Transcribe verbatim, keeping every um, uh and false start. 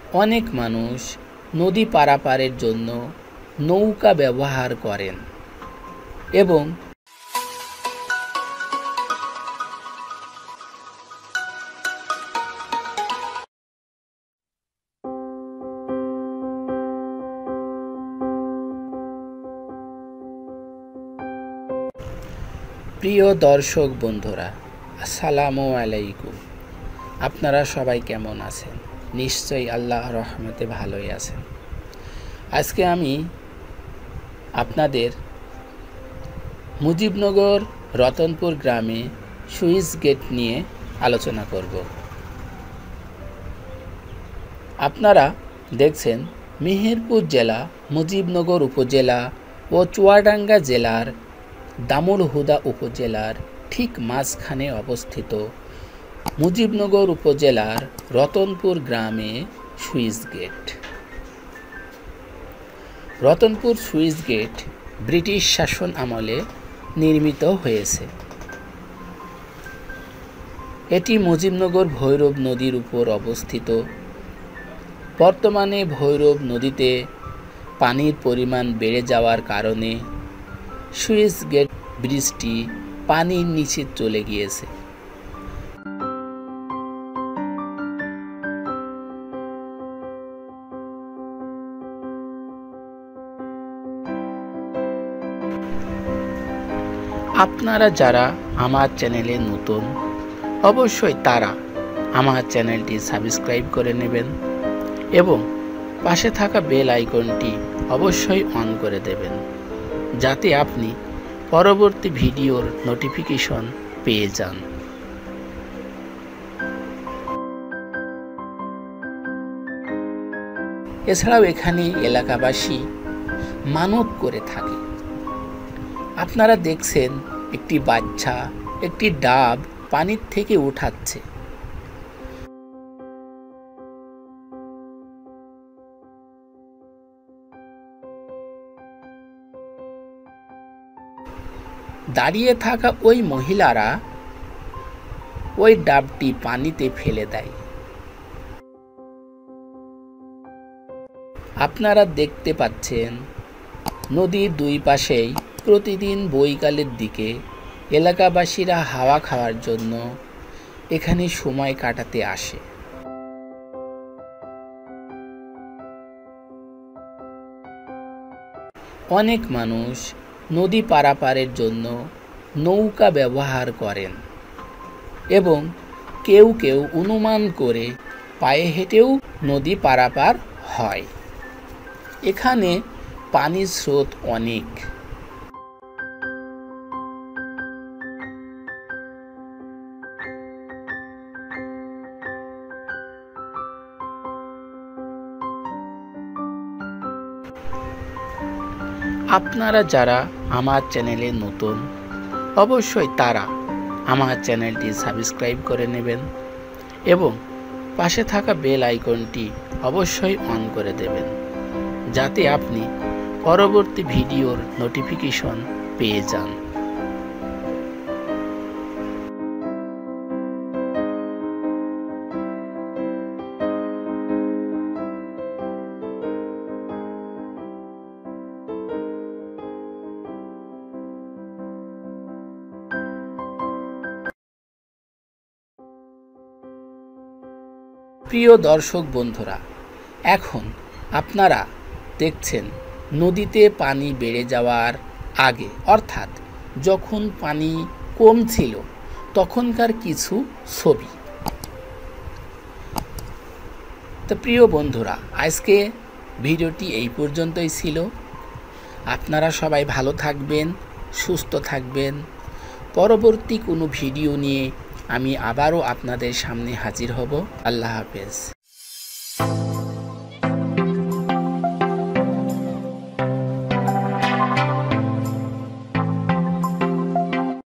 অনেক মানুষ নদী পারাপারের জন্য নৌকা ব্যবহার করেন এবং প্রিয় দর্শক বন্ধুরা, আসসালামু আলাইকুম। আপনারা সবাই কেমন আছেন? নিশ্চয়ই আল্লাহর রহমতে ভালোই আছেন। আজকে আমি আপনাদের মুজিবনগর রতনপুর গ্রামে সুইচ গেট নিয়ে আলোচনা করব। আপনারা দেখছেন মেহেরপুর জেলা, মুজিবনগর উপজেলা ও চুয়াডাঙ্গা জেলার দামুড়হুদা উপজেলার ঠিক মাঝখানে অবস্থিত মুজিবনগর উপজেলার রতনপুর গ্রামে switch gate. Ratanpur switch gate British শাসন আমলে নির্মিত হয়েছে। এটি মুজিবনগর ভৈরব নদীর উপর অবস্থিত। বর্তমানে ভৈরব নদীতে পানির পরিমাণ বেড়ে যাওয়ার কারণে সুইচ গেট ব্রিজটি পানির নিচে চলে গিয়েছে। আপনারা যারা আমার চ্যানেলে নতুন, অবশ্যই তারা আমার চ্যানেলটি সাবস্ক্রাইব করে নেবেন এবং পাশে থাকা বেল আইকনটি অবশ্যই অন করে দেবেন, যাতে আপনি পরবর্তী ভিডিওর নোটিফিকেশন পেয়ে যান। এছাড়াও এখানে এলাকাবাসী মানত করে থাকে। আপনারা দেখছেন একটি বাচ্চা একটি ডাব পানির থেকে উঠাচ্ছে। দাঁড়িয়ে থাকা ওই মহিলারা ওই ডাবটি পানিতে ফেলে দেয়। আপনারা দেখতে পাচ্ছেন নদীর দুই পাশেই প্রতিদিন বৈকালের দিকে এলাকাবাসীরা হাওয়া খাওয়ার জন্য এখানে সময় কাটাতে আসে। অনেক মানুষ নদী পারাপারের জন্য নৌকা ব্যবহার করেন এবং কেউ কেউ অনুমান করে পায়ে হেঁটেও নদী পারাপার হয়। এখানে পানির স্রোত অনেক। আপনারা যারা আমার চ্যানেলে নতুন, অবশ্যই তারা আমার চ্যানেলটি সাবস্ক্রাইব করে নেবেন এবং পাশে থাকা বেল আইকনটি অবশ্যই অন করে দেবেন, যাতে আপনি পরবর্তী ভিডিওর নোটিফিকেশন পেয়ে যান। প্রিয় দর্শক বন্ধুরা, এখন আপনারা দেখছেন নদীতে পানি বেড়ে যাওয়ার আগে, অর্থাৎ যখন পানি কম ছিল তখনকার কিছু ছবি। তো প্রিয় বন্ধুরা, আজকে ভিডিওটি এই পর্যন্তই ছিল। আপনারা সবাই ভালো থাকবেন, সুস্থ থাকবেন। পরবর্তী কোনো ভিডিও নিয়ে আমি আবারও আপনাদের সামনে হাজির হব। আল্লাহ হাফেজ।